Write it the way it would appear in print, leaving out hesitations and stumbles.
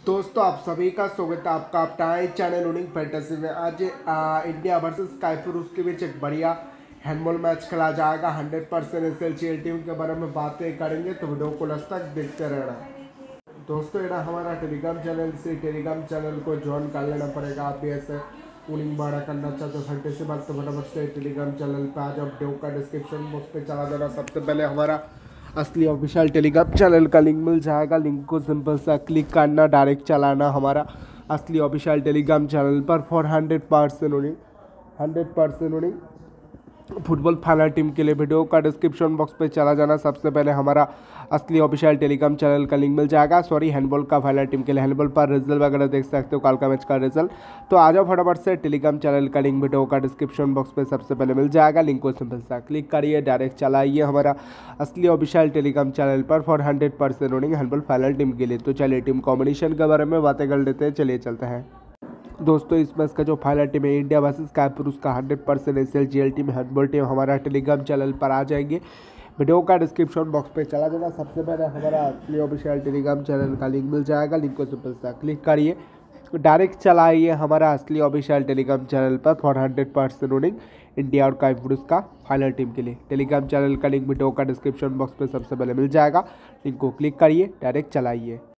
दोस्तों आप सभी का स्वागत है आपका अपना चैनल विनिंग फैंटेसी में। आज इंडिया वर्सेस कायपुरुष के बीच एक बढ़िया हैंडबॉल मैच खेला जाएगा। 100% एसएलसीएल टीम के बारे में बातें करेंगे, तो वीडियो को लास्ट तक देखते रहना। दोस्तों ये हमारा टेलीग्राम चैनल, से टेलीग्राम चैनल को ज्वाइन कर लेना पड़ेगा। आप भी ऐसे विनिंग बड़ा करना चाहते हो फैंटेसी बात, तो फटाफट से टेलीग्राम चैनल पर आ जाओ। वीडियो का डिस्क्रिप्शन बॉक्स पे चला जाना। सबसे पहले हमारा असली ऑफिशियल टेलीग्राम चैनल का लिंक मिल जाएगा। लिंक को सिंपल सा क्लिक करना, डायरेक्ट चलाना हमारा असली ऑफिशियल टेलीग्राम चैनल पर for 100% winning football final team के लिए। वीडियो का डिस्क्रिप्शन बॉक्स पे चला जाना। सबसे पहले हमारा असली ऑफिशियल टेलीग्राम चैनल का लिंक मिल जाएगा। हैंडबॉल का फाइनल टीम के लिए। हैंडबॉल पर रिजल्ट वगैरह देख सकते हो, कल का मैच का रिजल्ट। तो आ जाओ फटाफट से। टेलीग्राम चैनल का लिंक वीडियो का डिस्क्रिप्शन बॉक्स पे सबसे पहले मिल जाएगा। लिंक को सिंपल सा क्लिक करिए, डायरेक्ट चलाइए हमारा असली ऑफिशियल टेलीग्राम चैनल पर for 100% winning handball final team के लिए। तो चलिए टीम कॉम्बिनेशन के बारे में बातें कर लेते हैं। चलिए चलते हैं दोस्तों। इस मैच का जो फाइनल टीम है इंडिया वर्सेस कायपुरुष का 100% एसएलसीएल टीम हैंडबॉल टीम हमारा टेलीग्राम चैनल पर आ जाएंगे। वीडियो का डिस्क्रिप्शन बॉक्स पे चला जाना। सबसे पहले हमारा असली ऑफिशियल टेलीग्राम चैनल का लिंक मिल जाएगा। लिंक को सिंपल सा क्लिक करिए, डायरेक्ट चलाइए हमारा असली ऑफिशियल टेलीग्राम चैनल पर फॉर 100% विनिंग इंडिया और कायपुरुष का फाइनल टीम के लिए। टेलीग्राम चैनल का लिंक वीडियो का डिस्क्रिप्शन बॉक्स पे सबसे पहले मिल जाएगा। लिंक को क्लिक करिए, डायरेक्ट चलाइए।